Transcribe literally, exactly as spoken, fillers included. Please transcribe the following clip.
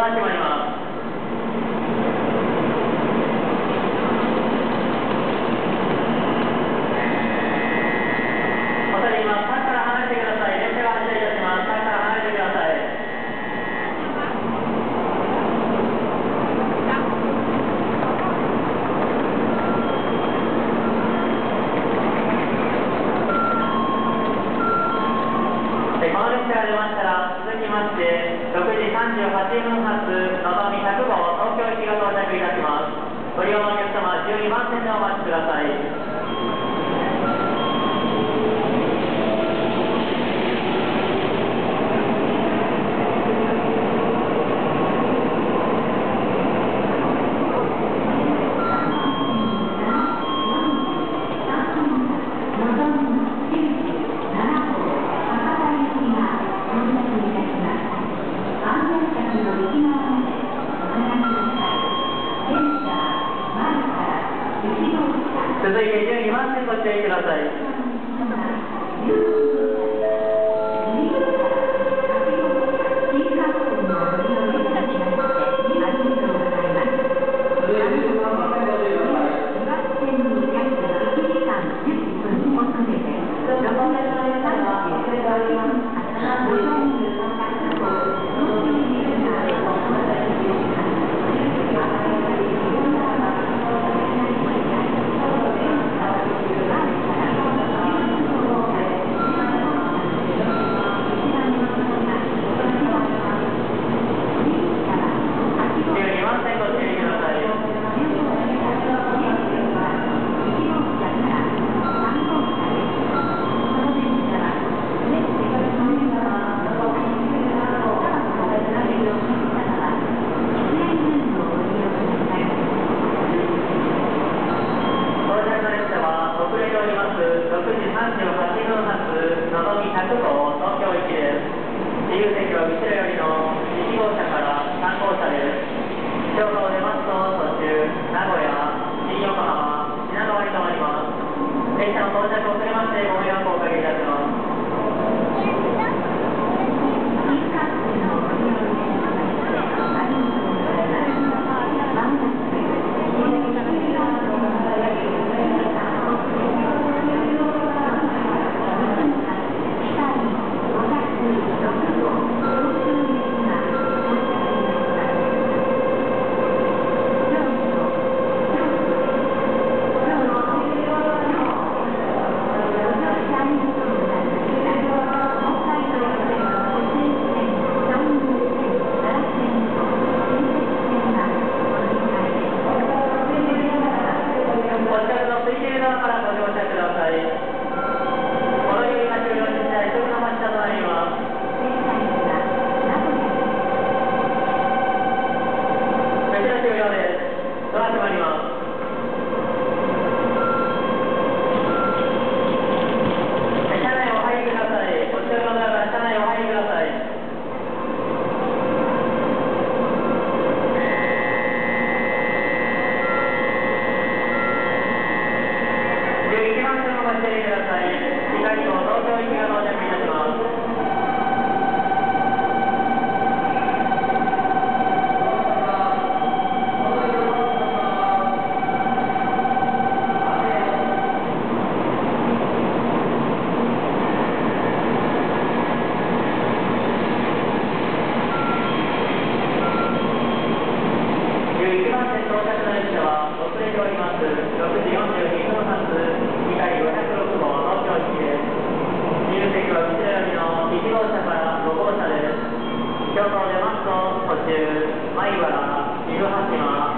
ア閉まります。恐れ入ります。タッから離れてください。列車が発車いたします。タッから離れてください。この列車が出ましたら、続きまして、ろくじさんじゅうはちふん発、のぞみひゃくごう、東京行きが到着いたします。ご利用のお客様、じゅうにばん線でお待ちください。続いてじゅうにばん線ご注意ください。ろくじさんじゅうはちふん発、のぞみひゃくごう、東京行きです。自由席は後ろよりのいちごうしゃからさんごうしゃです。京都を出ますと途中、名古屋、新横浜、品川に停まります。列車の到着遅れましてご迷惑をおかけいたします。京都を出ますと途中、米原、岐阜羽島、